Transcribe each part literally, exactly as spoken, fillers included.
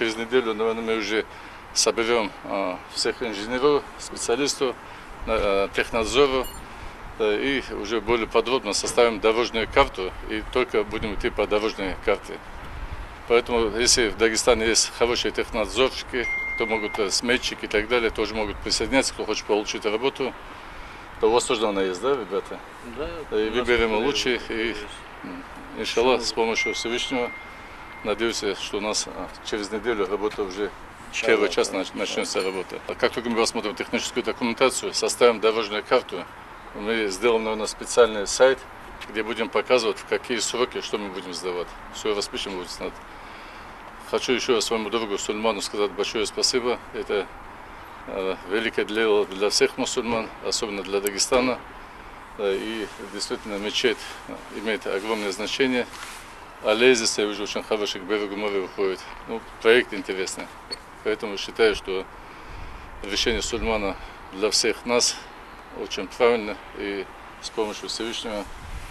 через неделю, наверное, мы уже соберем всех инженеров, специалистов, технадзору и уже более подробно составим дорожную карту и только будем идти по дорожной карте. Поэтому, если в Дагестане есть хорошие технадзорщики, то могут сметчики и так далее, тоже могут присоединяться, кто хочет получить работу. То у вас тоже она есть, да, ребята? Да. И выберем лучших, и, иншаллах, с помощью Всевышнего, надеюсь, что у нас через неделю работа уже, первый час начнется работа. А как только мы посмотрим техническую документацию, составим дорожную карту, мы сделаем, наверное, специальный сайт, где будем показывать, в какие сроки, что мы будем сдавать. Все распишем, будет знать. Хочу еще своему другу Сульману сказать большое спасибо. Это э, великое дело для всех мусульман, особенно для Дагестана. Э, и действительно мечеть имеет огромное значение. А Лезиса уже очень хороший к берегу моря уходит. Ну, проект интересный. Поэтому считаю, что решение Сульмана для всех нас очень правильно. И с помощью Всевышнего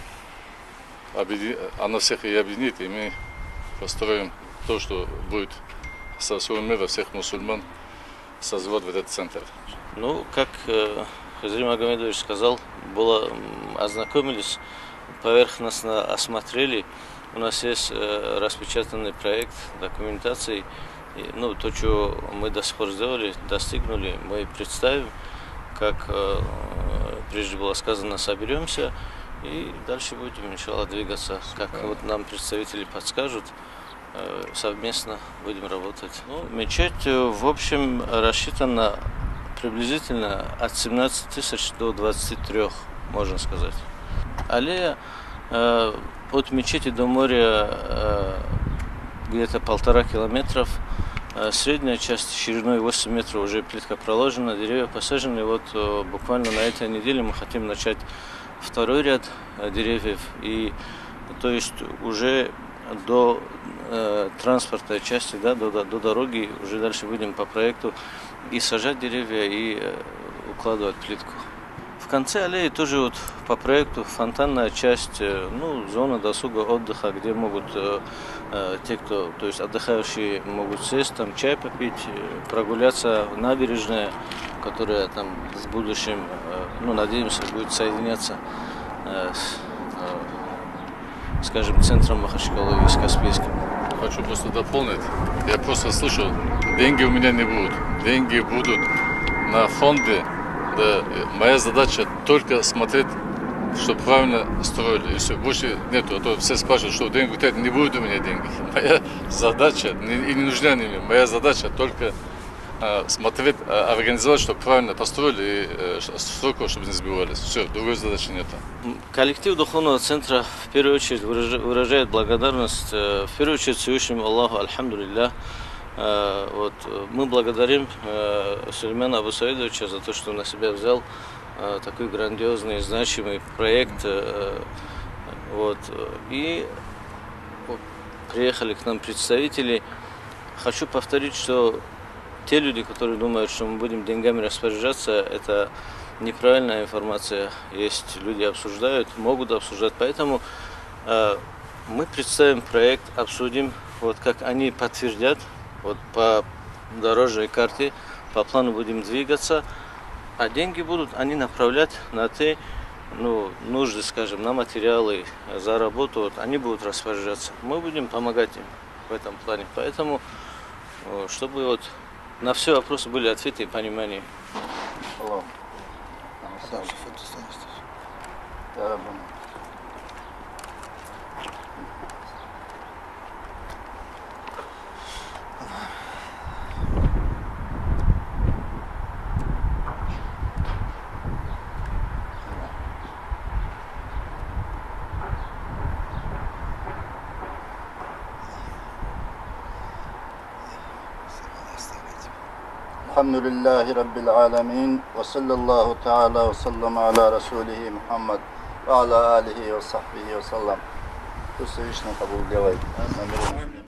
она всех и объединит, и мы построим то, что будет со всего мира, всех мусульман, созвать в этот центр. Ну, как э, Хазри Магомедович сказал, было, ознакомились, поверхностно осмотрели. У нас есть э, распечатанный проект документации. И, ну, то, что мы до сих пор сделали, достигнули, мы представим, как э, прежде было сказано, соберемся и дальше будем, иншаллах, двигаться, как вот нам представители подскажут. Совместно будем работать. Ну, мечеть, в общем, рассчитана приблизительно от семнадцати тысяч до двадцати трёх, можно сказать. Аллея э, от мечети до моря э, где-то полтора километров. Э, средняя часть шириной восемь метров уже плитка проложена, деревья посажены. Вот э, буквально на этой неделе мы хотим начать второй ряд э, деревьев. И то есть уже до э, транспортной части, да, до, до, до дороги, уже дальше будем по проекту и сажать деревья, и э, укладывать плитку. В конце аллеи тоже вот по проекту фонтанная часть, э, ну, зона досуга, отдыха, где могут э, э, те, кто, то есть отдыхающие, могут сесть, там чай попить, э, прогуляться, набережная, которая там в будущем, э, ну, надеемся, будет соединяться э, с э, скажем, центром Махачкалы и с Каспийским. Хочу просто дополнить. Я просто слышал, деньги у меня не будут. Деньги будут на фонды. Да, моя задача только смотреть, чтобы правильно строили. И все, больше нету. А то все спрашивают, что деньги, вот это не будет у меня деньги. Моя задача, не, и не нужна мне, моя задача только а, смотреть, а, организовать, чтобы правильно построили и а, сроков, чтобы не сбивались. Все, другой задачи нет. Коллектив Духовного центра в первую очередь выражает благодарность, в первую очередь Всевышнему Аллаху, альхамдулилля. Вот, мы благодарим Сулеймана Абу Саидовича за то, что на себя взял такой грандиозный, значимый проект. Вот, и приехали к нам представители. Хочу повторить, что те люди, которые думают, что мы будем деньгами распоряжаться, это неправильная информация. Есть люди обсуждают, могут обсуждать. Поэтому э, мы представим проект, обсудим, вот как они подтвердят, вот по дорожной карте, по плану будем двигаться, а деньги будут они направлять на те, ну, нужды, скажем, на материалы, за работу, вот, они будут распоряжаться. Мы будем помогать им в этом плане. Поэтому, чтобы вот на все вопросы были ответы и понимание. Elhamdülillahi Rabbil alemin ve sallallahu teala ve sallam ala Resulihi Muhammed ve ala alihi ve sahbihi ve sallam. Всевышний kabul делай.